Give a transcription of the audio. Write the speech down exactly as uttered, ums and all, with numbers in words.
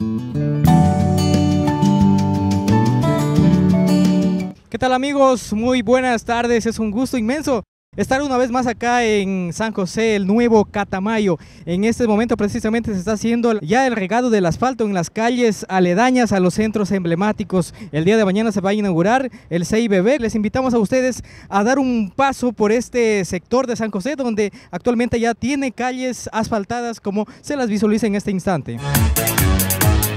¿Qué tal amigos? Muy buenas tardes, es un gusto inmenso estar una vez más acá en San José, el nuevo Catamayo. En este momento precisamente se está haciendo ya el regado del asfalto en las calles aledañas a los centros emblemáticos. El día de mañana se va a inaugurar el C I B B. Les invitamos a ustedes a dar un paso por este sector de San José, donde actualmente ya tiene calles asfaltadas como se las visualiza en este instante.